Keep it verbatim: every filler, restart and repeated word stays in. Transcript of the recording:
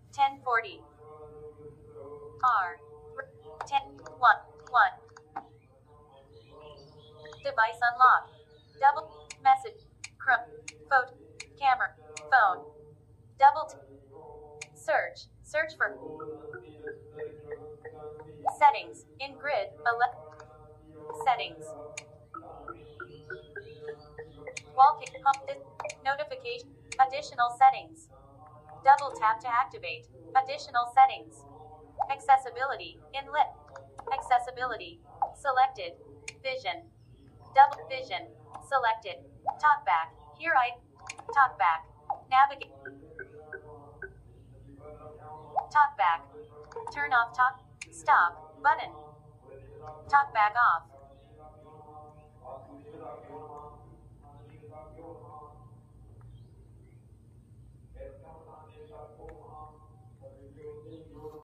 ten forty. R. ten. one. one. Device unlock. Double. Message. Chrome. Photo. Camera. Phone. Double. T search. Search for. Settings. In grid. ele Settings. Wallpaper. Notification. Additional settings. Double tap to activate. Additional settings. Accessibility. Inlet. Accessibility. Selected. Vision. Double vision. Selected. Talkback. Here I. Talkback. Navigate. Talkback. Turn off talk. Stop. Button. Talkback off.